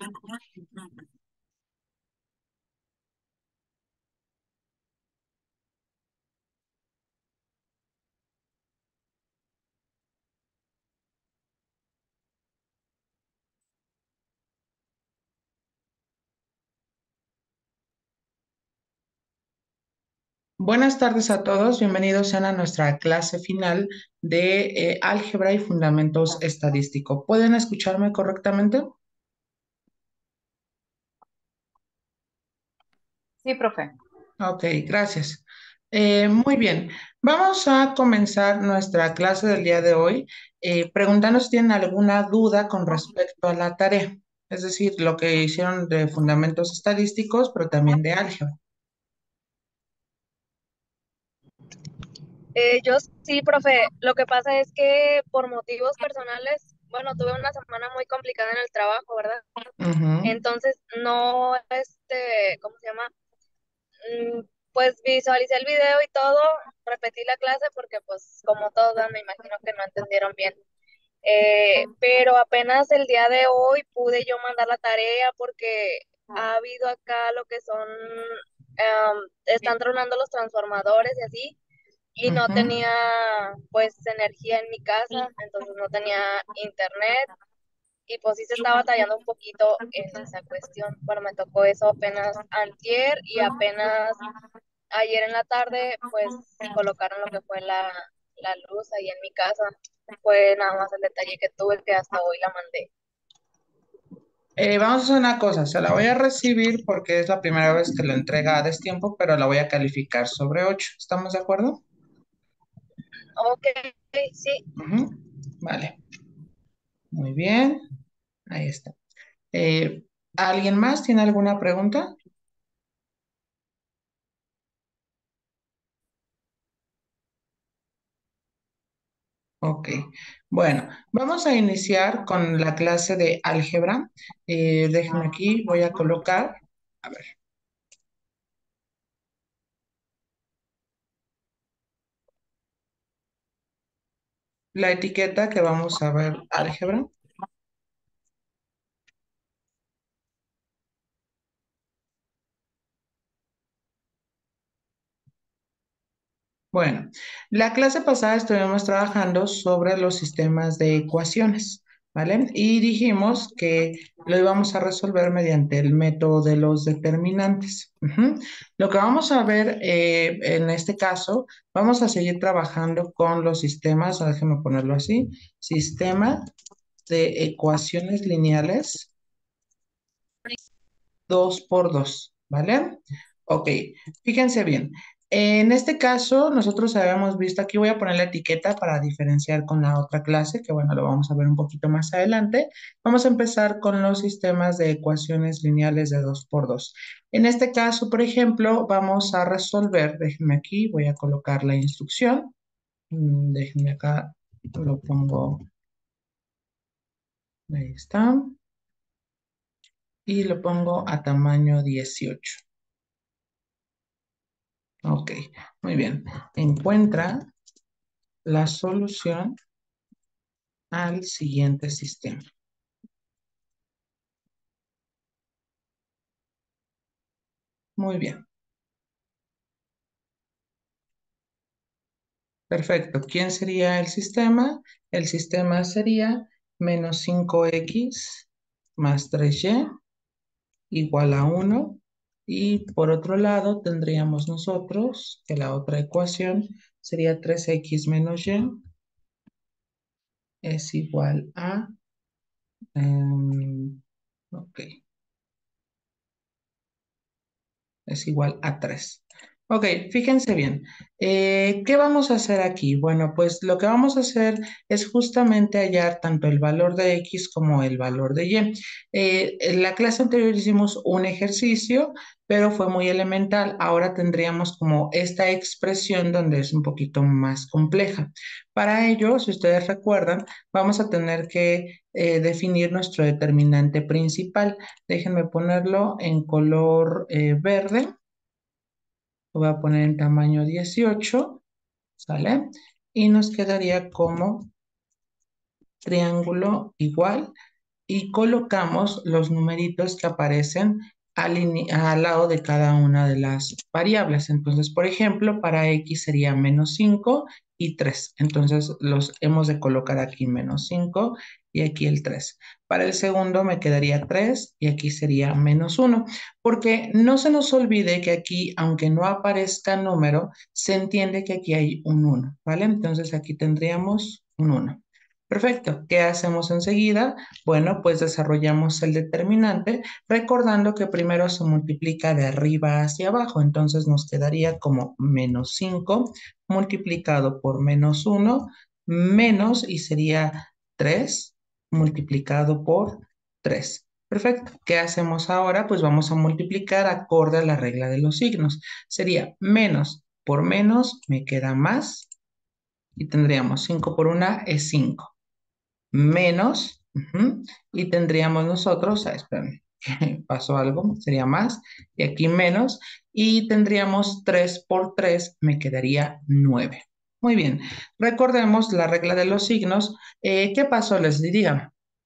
Buenas tardes a todos, bienvenidos sean a nuestra clase final de Álgebra y Fundamentos Estadísticos. ¿Pueden escucharme correctamente? Sí, profe. Ok, gracias. Muy bien, vamos a comenzar nuestra clase del día de hoy preguntando si tienen alguna duda con respecto a la tarea, es decir, lo que hicieron de Fundamentos Estadísticos, pero también de Álgebra. Yo sí, profe. Lo que pasa es que por motivos personales, bueno, tuve una semana muy complicada en el trabajo, ¿verdad? Ujú, Entonces, no, ¿cómo se llama? Pues visualicé el video y todo, repetí la clase porque, pues, como todos, ¿verdad? Me imagino que no entendieron bien. Pero apenas el día de hoy pude yo mandar la tarea porque ha habido acá lo que son, están tronando los transformadores y así, y no ujú. tenía pues energía en mi casa, entonces no tenía internet y pues sí se estaba batallando un poquito en esa cuestión. Bueno, me tocó eso apenas antier y apenas ayer en la tarde pues colocaron lo que fue la luz ahí en mi casa. Fue nada más el detalle que tuve que hasta hoy la mandé. Vamos a hacer una cosa, se la voy a recibir porque es la primera vez que lo entrega a destiempo, pero la voy a calificar sobre 8. ¿Estamos de acuerdo? Ok, sí. Ujú. Vale, muy bien, ahí está. Eh, ¿Alguien más tiene alguna pregunta? Ok, bueno, vamos a iniciar con la clase de álgebra. Déjenme aquí, voy a colocar, a ver, la etiqueta que vamos a ver álgebra. Bueno, la clase pasada estuvimos trabajando sobre los sistemas de ecuaciones, ¿vale? Y dijimos que lo íbamos a resolver mediante el método de los determinantes. Ujú. Lo que vamos a ver en este caso, vamos a seguir trabajando con los sistemas, déjenme ponerlo así, sistema de ecuaciones lineales 2 por 2, ¿vale? Ok, fíjense bien. En este caso, nosotros habíamos visto, aquí voy a poner la etiqueta para diferenciar con la otra clase, que bueno, lo vamos a ver un poquito más adelante. Vamos a empezar con los sistemas de ecuaciones lineales de 2 por 2. En este caso, por ejemplo, vamos a resolver, déjenme aquí, voy a colocar la instrucción. Déjenme acá, lo pongo, ahí está, y lo pongo a tamaño 18. Ok, muy bien. Encuentra la solución al siguiente sistema. Muy bien, perfecto. ¿Quién sería el sistema? El sistema sería menos 5x más 3y igual a 1. Y por otro lado tendríamos nosotros que la otra ecuación sería 3x menos y es igual a... ok, es igual a 3. Ok, fíjense bien. ¿Qué vamos a hacer aquí? Bueno, pues lo que vamos a hacer es justamente hallar tanto el valor de X como el valor de Y. En la clase anterior hicimos un ejercicio, pero fue muy elemental. Ahora tendríamos como esta expresión donde es un poquito más compleja. Para ello, si ustedes recuerdan, vamos a tener que definir nuestro determinante principal. Déjenme ponerlo en color verde. Lo voy a poner en tamaño 18, ¿sale? Y nos quedaría como triángulo igual. y colocamos los numeritos que aparecen al lado de cada una de las variables. Entonces, por ejemplo, para x sería -5 y 3. Entonces, los hemos de colocar aquí -5 y aquí el 3. Para el segundo me quedaría 3 y aquí sería -1, porque no se nos olvide que aquí, aunque no aparezca número, se entiende que aquí hay un 1, ¿vale? Entonces, aquí tendríamos un 1. Perfecto. ¿Qué hacemos enseguida? Bueno, pues desarrollamos el determinante, recordando que primero se multiplica de arriba hacia abajo. Entonces nos quedaría como -5 multiplicado por -1 menos, y sería 3 multiplicado por 3. Perfecto. ¿Qué hacemos ahora? Pues vamos a multiplicar acorde a la regla de los signos. Sería menos por menos, me queda más, y tendríamos 5 por 1 es 5 menos, y tendríamos nosotros, espérame, pasó algo, sería más, y aquí menos, y tendríamos 3 por 3 me quedaría 9. Muy bien, recordemos la regla de los signos. ¿Qué pasó, Leslie? Dígame.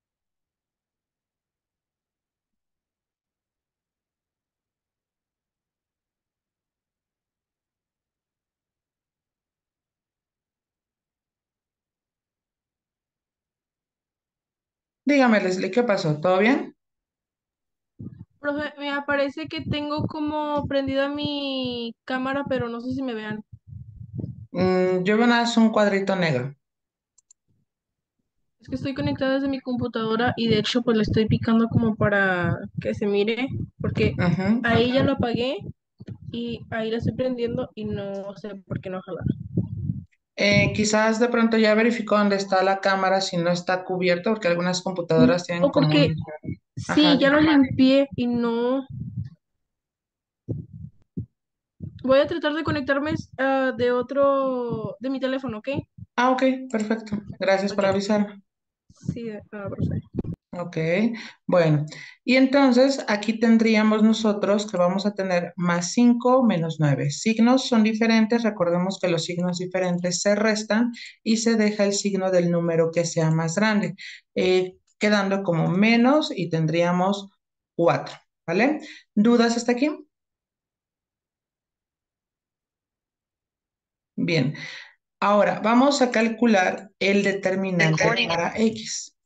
Dígame, Leslie, ¿qué pasó? ¿Todo bien? Profe, me aparece que tengo como prendida mi cámara, pero no sé si me vean. Yo veo nada, es un cuadrito negro. Es que estoy conectada desde mi computadora y de hecho pues le estoy picando como para que se mire, porque Ujú. ahí ya lo apagué y ahí la estoy prendiendo y no sé por qué no jala. Quizás de pronto ya verificó dónde está la cámara, si no está cubierto, porque algunas computadoras tienen No, como porque un... Ajá, sí, ya lo limpié y no. Voy a tratar de conectarme de mi teléfono, ¿ok? ok, perfecto. Gracias por Ok. avisarme. Sí, profe. Ok, bueno, y entonces aquí tendríamos nosotros que vamos a tener +5 menos 9. Signos son diferentes, recordemos que los signos diferentes se restan y se deja el signo del número que sea más grande, quedando como menos, y tendríamos 4, ¿vale? ¿Dudas hasta aquí? Bien, ahora vamos a calcular el determinante para x.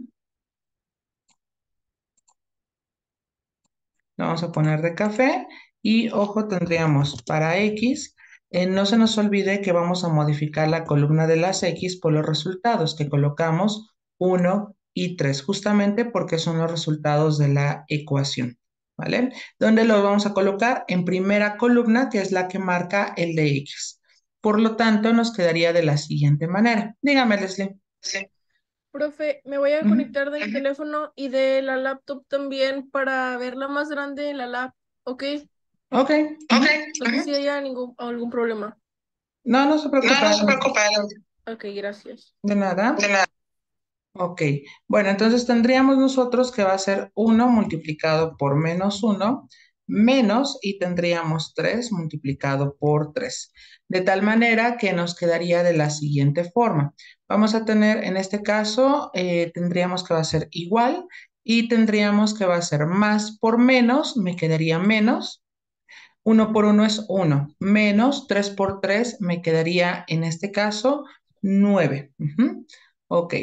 Lo vamos a poner de café y ojo, tendríamos para x, no se nos olvide que vamos a modificar la columna de las x por los resultados que colocamos 1 y 3 justamente porque son los resultados de la ecuación, ¿vale? ¿Dónde los vamos a colocar? En primera columna, que es la que marca el de x. Por lo tanto, nos quedaría de la siguiente manera. Dígame, Leslie. Sí. Profe, me voy a Ujú. conectar de mi teléfono y de la laptop también para verla más grande en la lap, ¿ok? Ok. Ok. No sé si haya algún problema. No, no se No, preocupe. no se preocupe. Ok, gracias. De nada. De nada. Ok, bueno, entonces tendríamos nosotros que va a ser 1 multiplicado por -1 menos, y tendríamos 3 multiplicado por 3. De tal manera que nos quedaría de la siguiente forma. Vamos a tener, en este caso, tendríamos que va a ser igual, y tendríamos que va a ser más por menos, me quedaría menos. 1 por 1 es 1, menos 3 por 3 me quedaría, en este caso, 9. Ok.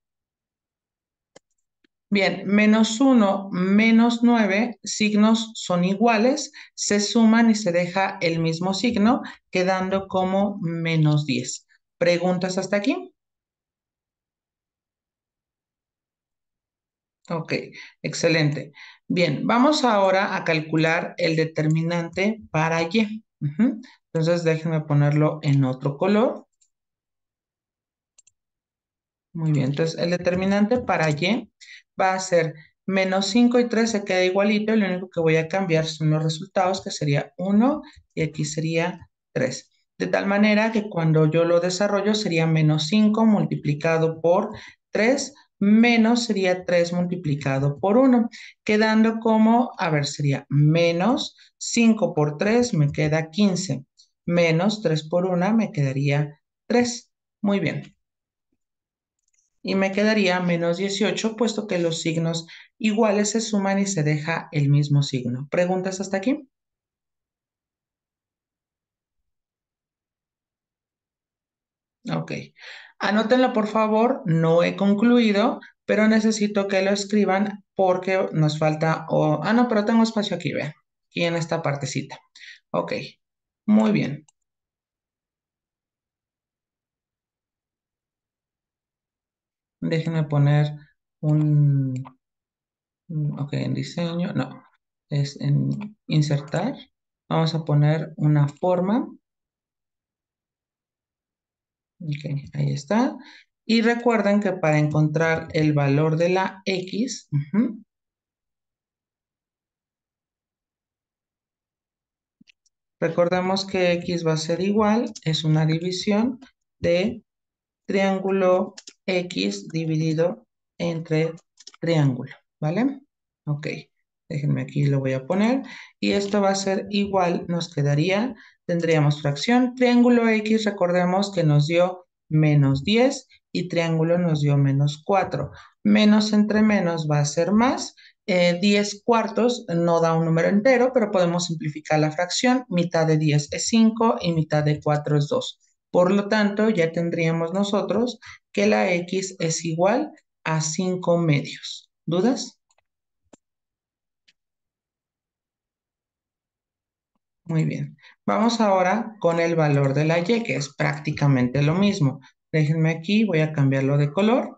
Bien, -1 menos 9 signos son iguales, se suman y se deja el mismo signo, quedando como -10. ¿Preguntas hasta aquí? Ok, excelente. Bien, vamos ahora a calcular el determinante para y. Entonces, déjenme ponerlo en otro color. Muy bien, entonces el determinante para y va a ser -5 y 3 se queda igualito, y lo único que voy a cambiar son los resultados, que sería 1 y aquí sería 3. De tal manera que cuando yo lo desarrollo sería -5 multiplicado por 3 menos sería 3 multiplicado por 1, quedando como, a ver, sería menos 5 por 3 me queda 15, menos 3 por 1 me quedaría 3. Muy bien. y me quedaría menos 18, puesto que los signos iguales se suman y se deja el mismo signo. ¿Preguntas hasta aquí? Ok. Anótenlo, por favor. No he concluido, pero necesito que lo escriban porque nos falta... no, pero tengo espacio aquí, vean. Aquí en esta partecita. Ok. Muy bien. Déjenme poner un... Ok, en diseño. No. Es en insertar. Vamos a poner una forma. Ok, ahí está. Y recuerden que para encontrar el valor de la X, recordemos que X va a ser igual, es una división de triángulo X dividido entre triángulo, ¿vale? Ok, déjenme aquí lo voy a poner. Y esto va a ser igual, nos quedaría, tendríamos fracción, triángulo X, recordemos que nos dio menos 10 y triángulo nos dio menos 4. Menos entre menos va a ser más. 10 cuartos no da un número entero, pero podemos simplificar la fracción. Mitad de 10 es 5 y mitad de 4 es 2. Por lo tanto, ya tendríamos nosotros que la X es igual a 5 medios. ¿Dudas? Muy bien. Vamos ahora con el valor de la Y, que es prácticamente lo mismo. Déjenme aquí, voy a cambiarlo de color.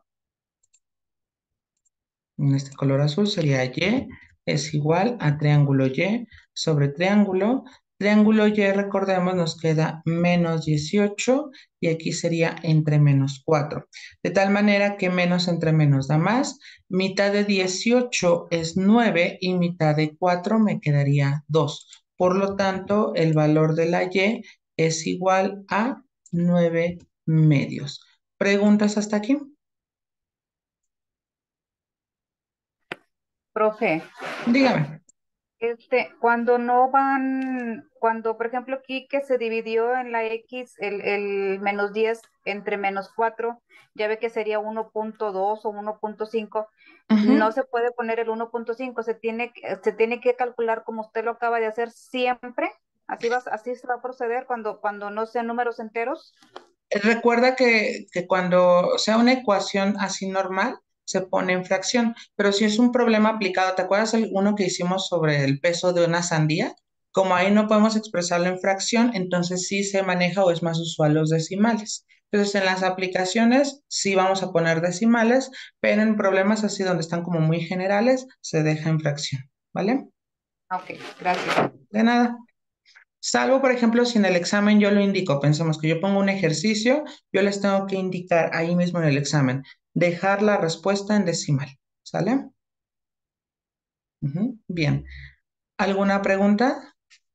En este color azul sería Y es igual a triángulo Y sobre triángulo. Triángulo Y, recordemos, nos queda menos 18 y aquí sería entre menos 4. De tal manera que menos entre menos da más. Mitad de 18 es 9 y mitad de 4 me quedaría 2. Por lo tanto, el valor de la Y es igual a 9 medios. ¿Preguntas hasta aquí? Profe, Dígame. cuando no van, cuando por ejemplo aquí que se dividió en la X el menos 10 entre menos 4, ya ve que sería 1.2 o 1.5, no Ujú. se puede poner el 1.5, se tiene que calcular como usted lo acaba de hacer siempre, así se va a proceder cuando no sean números enteros. Recuerda que cuando sea una ecuación así normal, se pone en fracción, pero si es un problema aplicado, ¿te acuerdas el uno que hicimos sobre el peso de una sandía? Como ahí no podemos expresarlo en fracción, entonces sí se maneja o es más usual los decimales. Entonces en las aplicaciones sí vamos a poner decimales, pero en problemas así donde están como muy generales, se deja en fracción, ¿vale? Ok, gracias. De nada. Salvo, por ejemplo, si en el examen yo lo indico, pensemos que yo pongo un ejercicio, yo les tengo que indicar ahí mismo en el examen, dejar la respuesta en decimal, ¿sale? Bien. ¿Alguna pregunta?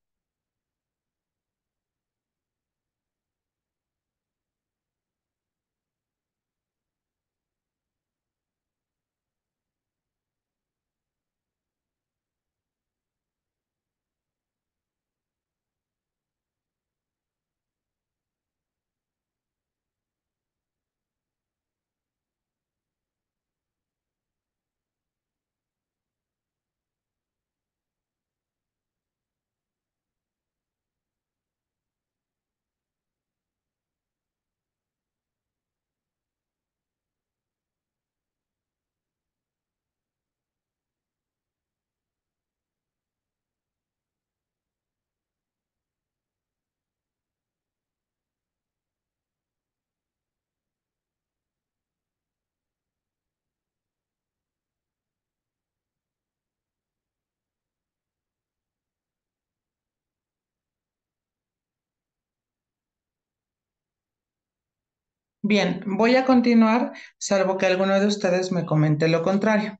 Bien, voy a continuar, salvo que alguno de ustedes me comente lo contrario.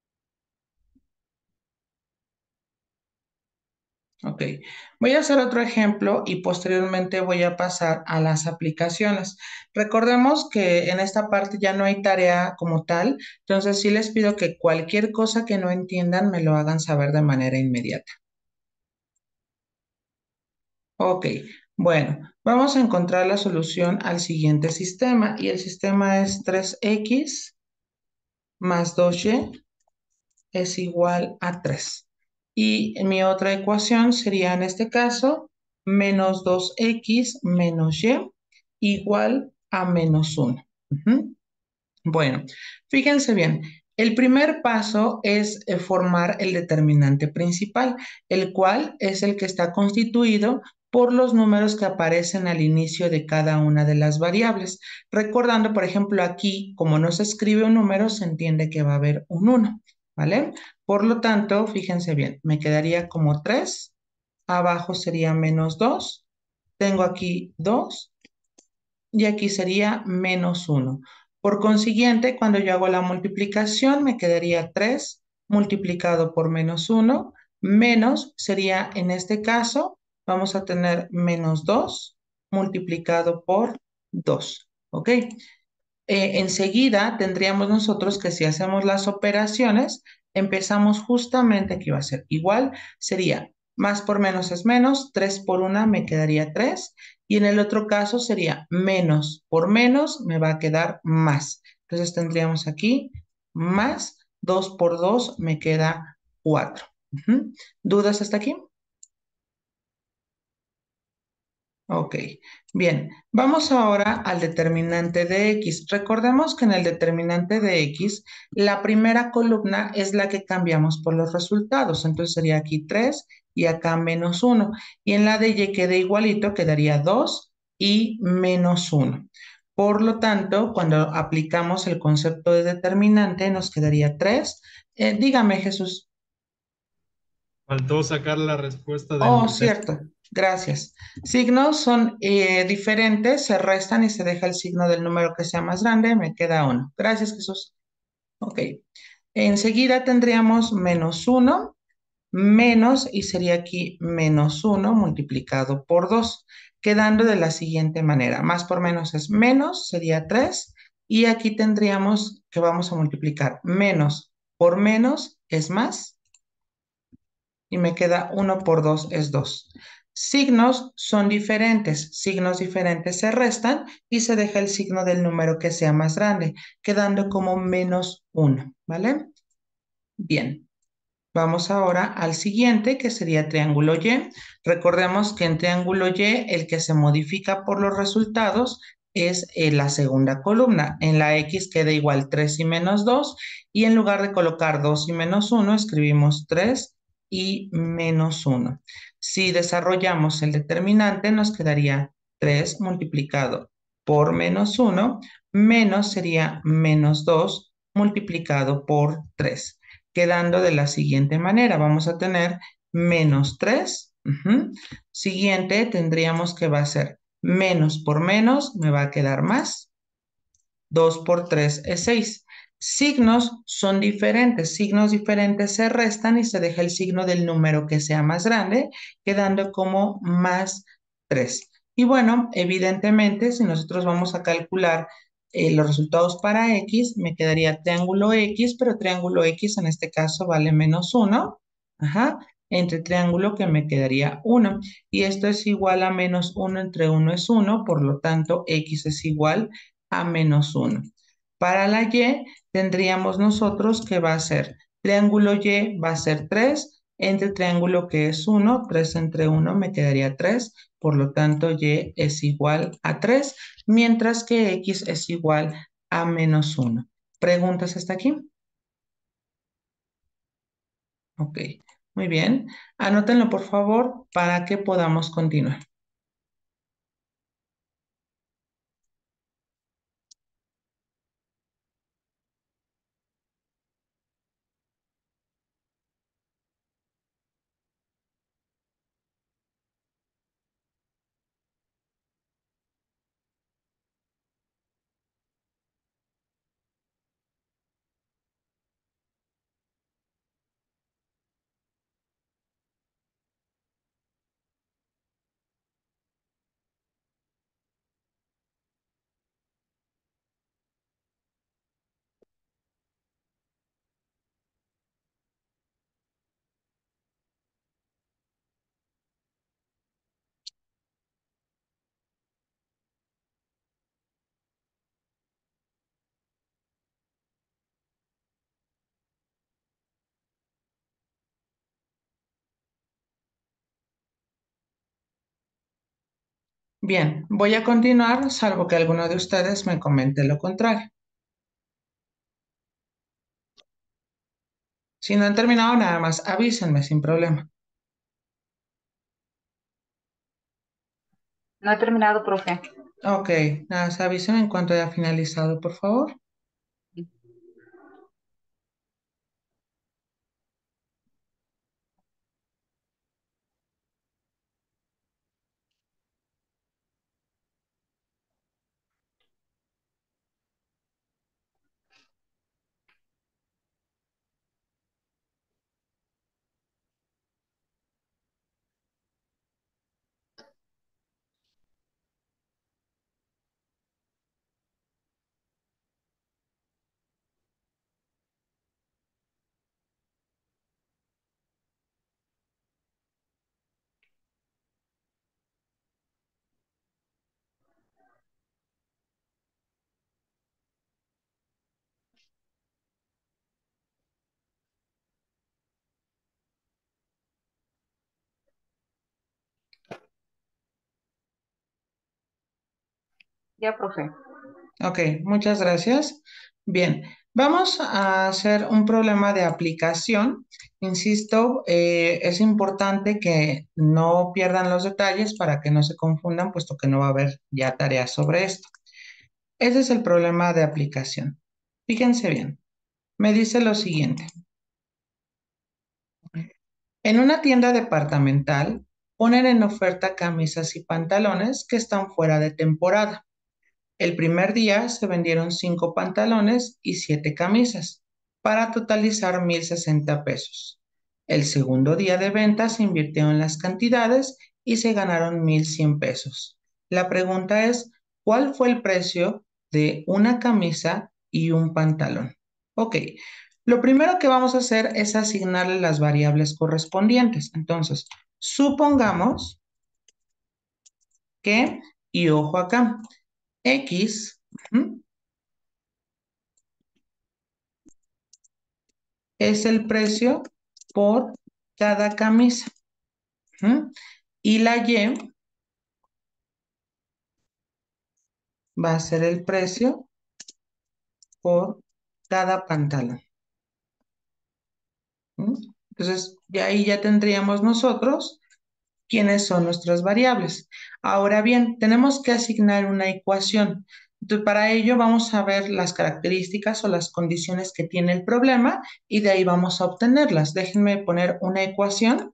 Ok, voy a hacer otro ejemplo y posteriormente voy a pasar a las aplicaciones. Recordemos que en esta parte ya no hay tarea como tal, entonces sí les pido que cualquier cosa que no entiendan me lo hagan saber de manera inmediata. Ok, Bueno, vamos a encontrar la solución al siguiente sistema y el sistema es 3x más 2y es igual a 3. Y mi otra ecuación sería en este caso menos 2x menos y igual a menos 1. Bueno, fíjense bien, el primer paso es formar el determinante principal, el cual es el que está constituido por los números que aparecen al inicio de cada una de las variables. Recordando, por ejemplo, aquí, como no se escribe un número, se entiende que va a haber un 1, ¿vale? Por lo tanto, fíjense bien, me quedaría como 3, abajo sería menos 2, tengo aquí 2 y aquí sería menos 1. Por consiguiente, cuando yo hago la multiplicación, me quedaría 3 multiplicado por menos 1, menos sería en este caso, vamos a tener menos 2 multiplicado por 2. ¿Ok? Enseguida tendríamos nosotros que si hacemos las operaciones, empezamos justamente, aquí va a ser igual, sería más por menos es menos, 3 por 1 me quedaría 3, y en el otro caso sería menos por menos me va a quedar más. Entonces tendríamos aquí más, 2 por 2 me queda 4. ¿Dudas hasta aquí? Ok, bien, vamos ahora al determinante de X. Recordemos que en el determinante de X, la primera columna es la que cambiamos por los resultados. Entonces sería aquí 3 y acá menos 1. Y en la de Y queda igualito, quedaría 2 y menos 1. Por lo tanto, cuando aplicamos el concepto de determinante, nos quedaría 3. Dígame, Jesús. Faltó sacar la respuesta Oh, del test. cierto. Gracias. Signos son diferentes, se restan y se deja el signo del número que sea más grande, me queda 1. Gracias, Jesús. Ok. Enseguida tendríamos menos 1, menos, y sería aquí menos 1 multiplicado por 2, quedando de la siguiente manera. Más por menos es menos, sería 3, y aquí tendríamos que vamos a multiplicar menos por menos es más, y me queda 1 por 2 es 2. Signos son diferentes, signos diferentes se restan y se deja el signo del número que sea más grande, quedando como menos 1, ¿vale? Bien, vamos ahora al siguiente que sería triángulo Y. Recordemos que en triángulo Y el que se modifica por los resultados es la segunda columna. En la X queda igual 3 y menos 2 y en lugar de colocar 2 y menos 1 escribimos 3 y menos 1. Si desarrollamos el determinante nos quedaría 3 multiplicado por menos 1 menos sería menos 2 multiplicado por 3, quedando de la siguiente manera. Vamos a tener menos 3. Siguiente tendríamos que va a ser menos por menos, me va a quedar más. 2 por 3 es 6. Signos son diferentes. Signos diferentes se restan y se deja el signo del número que sea más grande, quedando como más 3. Y bueno, evidentemente, si nosotros vamos a calcular los resultados para X, me quedaría triángulo X, pero triángulo X en este caso vale menos 1. Ajá. Entre triángulo que me quedaría 1. Y esto es igual a menos 1 entre 1 es 1, por lo tanto X es igual a menos 1. Para la Y tendríamos nosotros que va a ser triángulo Y va a ser 3 entre triángulo que es 1, 3 entre 1 me quedaría 3, por lo tanto Y es igual a 3, mientras que X es igual a menos 1. ¿Preguntas hasta aquí? Ok, muy bien. Anótenlo por favor para que podamos continuar. Bien, voy a continuar, salvo que alguno de ustedes me comente lo contrario. Si no han terminado, nada más avísenme sin problema. No he terminado, profe. Ok, nada más avísenme en cuanto haya finalizado, por favor. Ya, profe. Ok, muchas gracias. Bien, vamos a hacer un problema de aplicación. Insisto, es importante que no pierdan los detalles para que no se confundan, puesto que no va a haber ya tareas sobre esto. Ese es el problema de aplicación. Fíjense bien, me dice lo siguiente. En una tienda departamental ponen en oferta camisas y pantalones que están fuera de temporada. El primer día se vendieron 5 pantalones y 7 camisas, para totalizar 1,060 pesos. El segundo día de venta se invirtieron las cantidades y se ganaron 1,100 pesos. La pregunta es, ¿cuál fue el precio de una camisa y un pantalón? Ok, lo primero que vamos a hacer es asignarle las variables correspondientes. Entonces, supongamos que, y ojo acá, X es el precio por cada camisa. Y la Y va a ser el precio por cada pantalón. Entonces, de ahí ya tendríamos nosotros quiénes son nuestras variables. Ahora bien, tenemos que asignar una ecuación. Entonces, para ello vamos a ver las características o las condiciones que tiene el problema y de ahí vamos a obtenerlas. Déjenme poner una ecuación.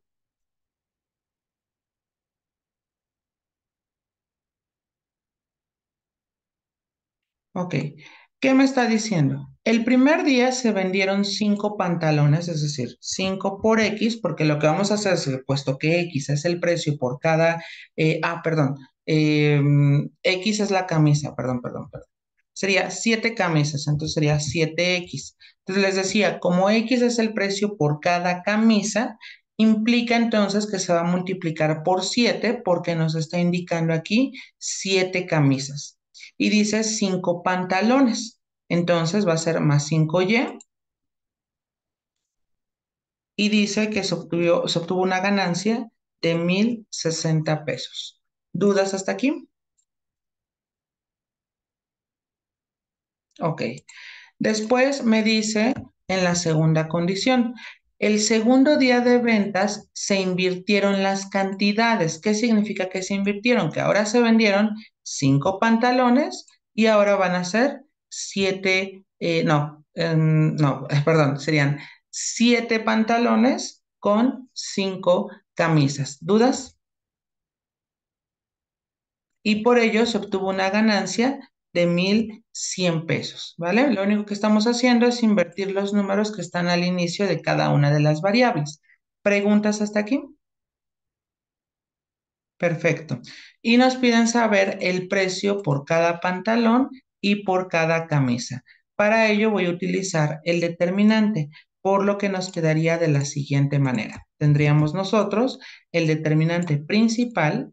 Ok, ¿qué me está diciendo? El primer día se vendieron 5 pantalones, es decir, 5 por X, porque lo que vamos a hacer es, puesto que X es el precio por cada, perdón, X es la camisa, perdón. Sería 7 camisas, entonces sería 7X. Entonces les decía, como X es el precio por cada camisa, implica entonces que se va a multiplicar por 7 porque nos está indicando aquí 7 camisas y dice 5 pantalones. Entonces va a ser más 5Y y dice que se obtuvo una ganancia de 1,060 pesos. ¿Dudas hasta aquí? Ok. Después me dice en la segunda condición, el segundo día de ventas se invirtieron las cantidades. ¿Qué significa que se invirtieron? Que ahora se vendieron 5 pantalones y ahora van a ser 7, perdón, serían 7 pantalones con 5 camisas. ¿Dudas? Y por ello se obtuvo una ganancia de 1,100 pesos, ¿vale? Lo único que estamos haciendo es invertir los números que están al inicio de cada una de las variables. ¿Preguntas hasta aquí? Perfecto. Y nos piden saber el precio por cada pantalón y por cada camisa. Para ello voy a utilizar el determinante, por lo que nos quedaría de la siguiente manera. Tendríamos nosotros el determinante principal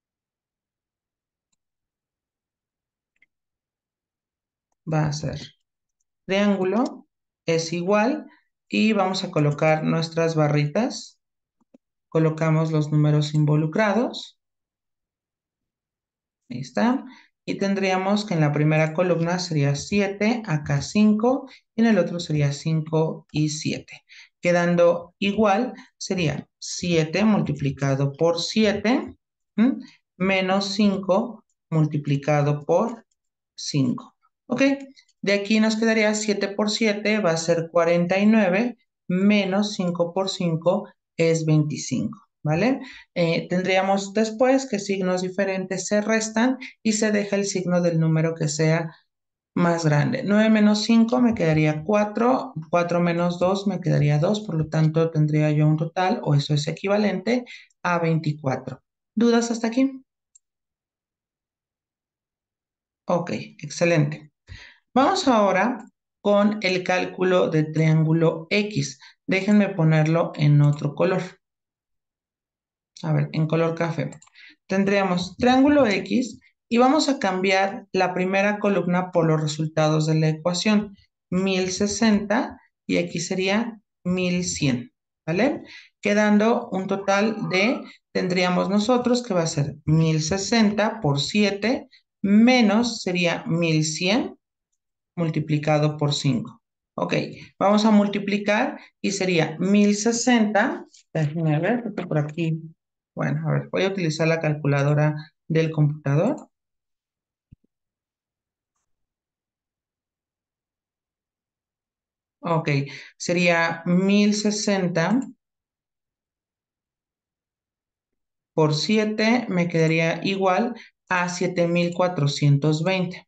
va a ser triángulo es igual y vamos a colocar nuestras barritas. Colocamos los números involucrados. Ahí está. Y tendríamos que en la primera columna sería 7, acá 5, y en el otro sería 5 y 7. Quedando igual, sería 7 multiplicado por 7, ¿m? Menos 5 multiplicado por 5. ¿Ok? De aquí nos quedaría 7 por 7, va a ser 49, menos 5 por 5 es 25. ¿Vale? Tendríamos después que signos diferentes se restan y se deja el signo del número que sea más grande. 9 menos 5 me quedaría 4, 4 menos 2 me quedaría 2, por lo tanto tendría yo un total, o eso es equivalente a 24. ¿Dudas hasta aquí? Ok, excelente. Vamos ahora con el cálculo de triángulo X. Déjenme ponerlo en otro color. A ver, en color café. Tendríamos triángulo X y vamos a cambiar la primera columna por los resultados de la ecuación. 1060 y aquí sería 1100, ¿vale? Quedando un total de, tendríamos nosotros que va a ser 1060 por 7 menos sería 1100 multiplicado por 5. Ok, vamos a multiplicar y sería 1060. Déjenme ver, porque por aquí. Bueno, a ver, voy a utilizar la calculadora del computador. Ok, sería 1060 por 7, me quedaría igual a 7420.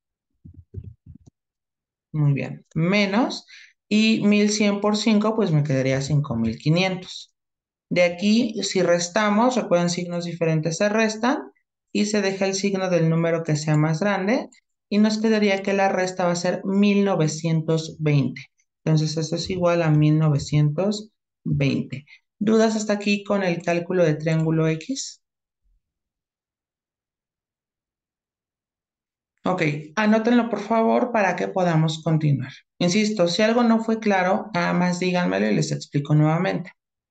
Muy bien, menos, y 1100 por 5, pues me quedaría 5500. De aquí, si restamos, recuerden, signos diferentes se restan y se deja el signo del número que sea más grande y nos quedaría que la resta va a ser 1920. Entonces, eso es igual a 1920. ¿Dudas hasta aquí con el cálculo de triángulo X? Ok, anótenlo por favor para que podamos continuar. Insisto, si algo no fue claro, nada más díganmelo y les explico nuevamente.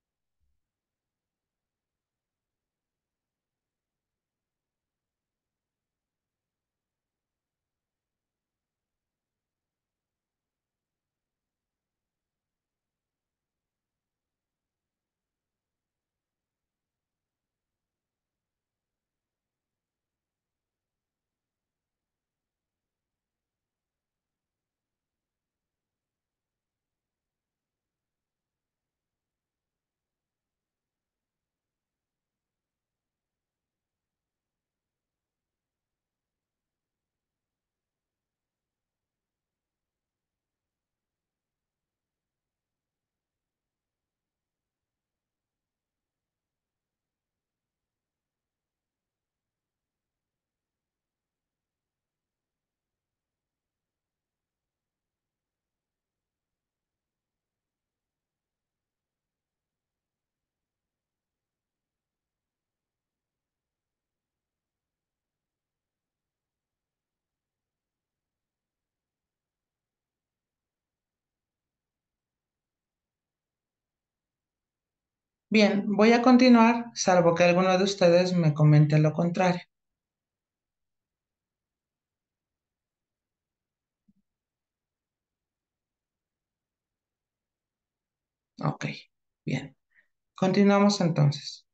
Bien, voy a continuar, salvo que alguno de ustedes me comente lo contrario. Ok, bien. Continuamos entonces.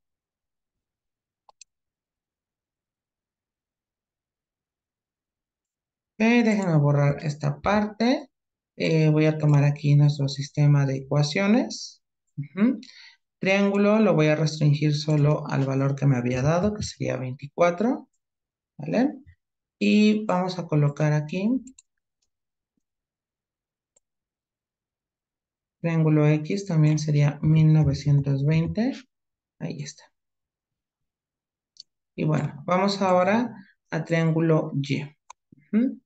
Ok, déjenme borrar esta parte. Voy a tomar aquí nuestro sistema de ecuaciones. Ujú. Triángulo lo voy a restringir solo al valor que me había dado, que sería 24. ¿Vale? Y vamos a colocar aquí triángulo X, también sería 1920. Ahí está. Y bueno, vamos ahora a triángulo Y. Ujú.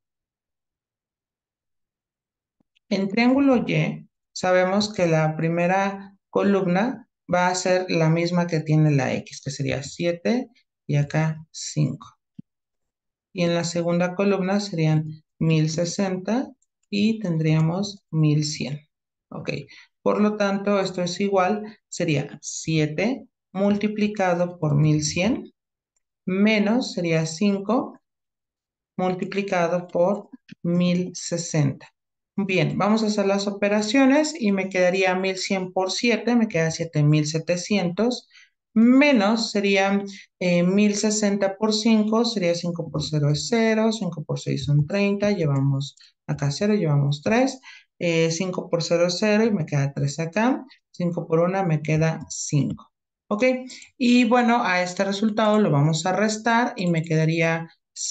En triángulo Y, sabemos que la primera columna va a ser la misma que tiene la X, que sería 7 y acá 5. Y en la segunda columna serían 1060 y tendríamos 1100. Ok, por lo tanto, esto es igual, sería 7 multiplicado por 1100 menos sería 5 multiplicado por 1060. Bien, vamos a hacer las operaciones y me quedaría 1100 por 7, me queda 7700, menos sería 1060 por 5, sería 5 por 0 es 0, 5 por 6 son 30, llevamos acá 0, llevamos 3, 5 por 0 es 0 y me queda 3 acá, 5 por 1 me queda 5. ¿Ok? Y bueno, a este resultado lo vamos a restar y me quedaría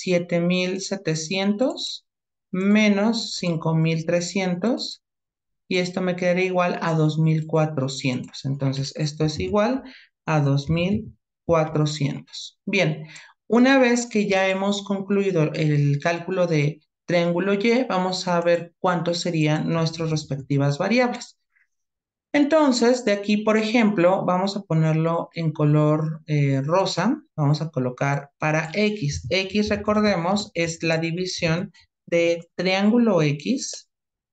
7700 menos 5300 y esto me quedaría igual a 2400. Entonces, esto es igual a 2400. Bien, una vez que ya hemos concluido el cálculo de triángulo Y, vamos a ver cuántos serían nuestras respectivas variables. Entonces, de aquí, por ejemplo, vamos a ponerlo en color rosa. Vamos a colocar para X. X, recordemos, es la división de triángulo X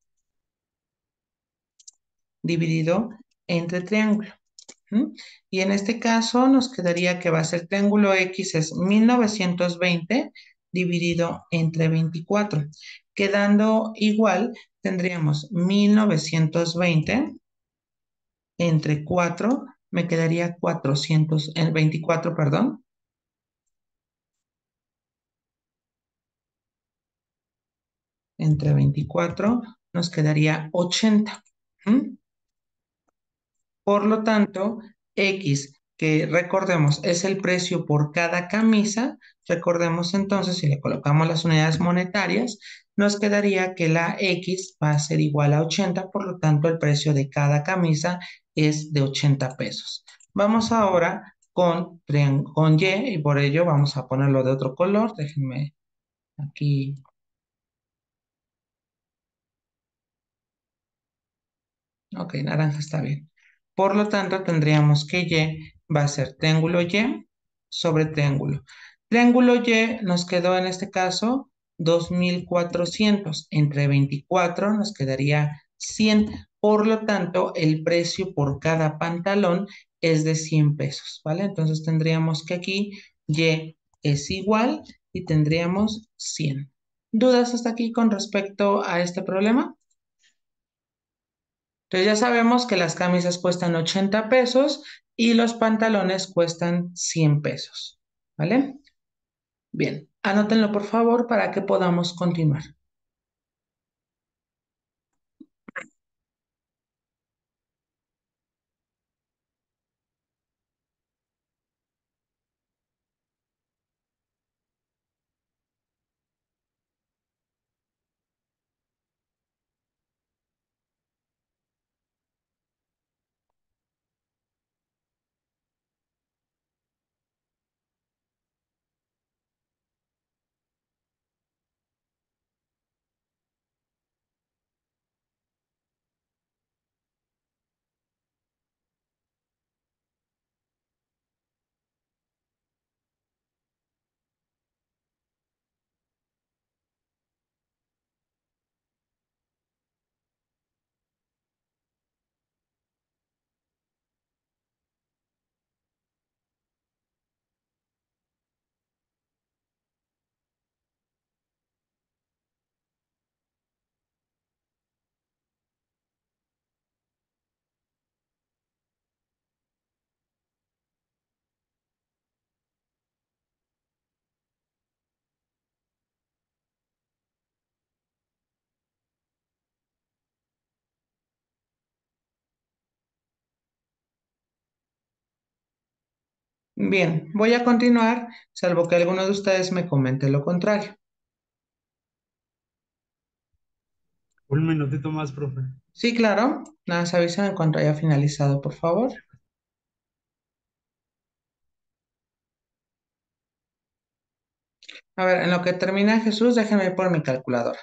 dividido entre triángulo. ¿Mm? Y en este caso nos quedaría que va a ser triángulo X es 1920 dividido entre 24. Quedando igual, tendríamos 1920 entre 4 me quedaría 400, 24, perdón. Entre 24 nos quedaría 80. ¿Mm? Por lo tanto, X, que recordemos es el precio por cada camisa, recordemos entonces si le colocamos las unidades monetarias, nos quedaría que la X va a ser igual a 80, por lo tanto el precio de cada camisa es de 80 pesos. Vamos ahora con Y y por ello vamos a ponerlo de otro color. Déjenme aquí. Ok, naranja está bien. Por lo tanto, tendríamos que Y va a ser triángulo Y sobre triángulo. Triángulo Y nos quedó en este caso 2400. Entre 24 nos quedaría 100. Por lo tanto, el precio por cada pantalón es de 100 pesos, ¿vale? Entonces tendríamos que aquí Y es igual y tendríamos 100. ¿Dudas hasta aquí con respecto a este problema? Entonces ya sabemos que las camisas cuestan 80 pesos y los pantalones cuestan 100 pesos. ¿Vale? Bien, anótenlo por favor para que podamos continuar. Bien, voy a continuar, salvo que alguno de ustedes me comente lo contrario. Un minutito más, profe. Sí, claro. Nada, se avisan en cuanto haya finalizado, por favor. A ver, en lo que termina Jesús, déjenme ir por mi calculadora.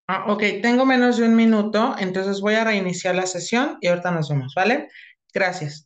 Ok, tengo menos de un minuto, entonces voy a reiniciar la sesión y ahorita nos vemos, ¿vale? Gracias.